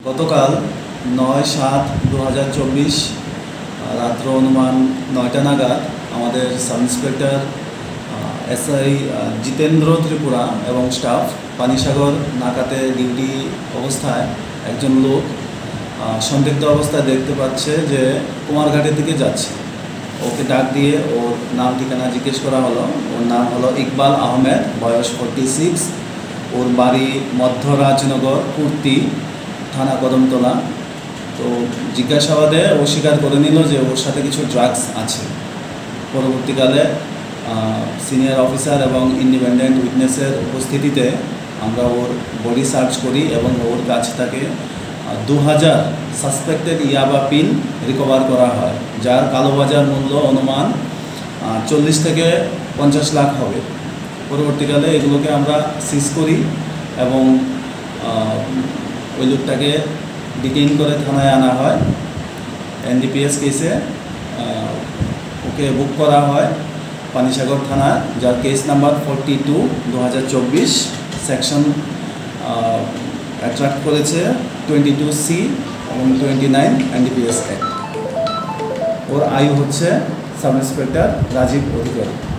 গতকাল ৯/৭/২০২৪ রাত্র অনুমান ৯টা নাগাদ আমাদের sub inspector SI Jitendra Tripura এবং স্টাফ পানিসাগর নাকাতে ডিউটি অবস্থায় একজন লোক সন্দিগ্ধ অবস্থায় দেখতে পাচ্ছে যে কুমারঘাটের দিকে যাচ্ছে। ওকে ডাক দিয়ে ওর নাম ঠিকানা জিজ্ঞেস করা হলো। ওর নাম হলো ইকবাল আহমেদ, বয়স 46। ওর বাড়ি মধ্যরাজনগর, কুর্তি থানা কদমতলা। তো জিজ্ঞাসাবাদে ও স্বীকার করে নিল যে ওর সাথে কিছু ড্রাগস আছে। পরবর্তীকালে সিনিয়র অফিসার এবং ইন্ডিপেন্ডেন্ট উইটনেসের উপস্থিতিতে আমরা ওর বডি সার্চ করি এবং ওর কাছ থেকে 2000 সাসপেক্টেড ইয়াবা পিন রিকভার করা হয়, যার কালোবাজার মূল্য অনুমান 40 থেকে 50 লাখ হবে। পরবর্তীকালে এগুলোকে আমরা সিজ করি এবং ওই লোকটাকে ডিটেইন করে থানায় আনা হয়। এনডিপিএস কেসে ওকে বুক করা হয় পানিসাগর থানা, যার কেস নাম্বার 42/2024, সেকশন অ্যাট্রাক্ট করেছে 22C এবং 29 এনডিপিএস অ্যাক্ট। ওর আয়ু হচ্ছে সাব ইন্সপেক্টর রাজীব অধিকারী।